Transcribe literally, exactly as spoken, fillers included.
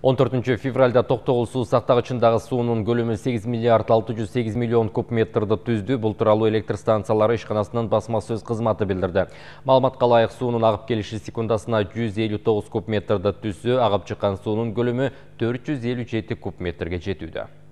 он төртүнчү февралда Токтогул суу сактагычындагы суунун көлөмү сегиз миллиард алты жүз сегиз миллион куб метрди түздү. Бул тууралуу электр станциялары ишканасынын басма сөз кызматы билдирди. Маалыматка ылайык, суунун агып келиши секундасына жүз элүү тогуз куб метрди түзсө, агып чыккан суунун көлөмү төрт жүз элүү жети куб метрге жетүүдө.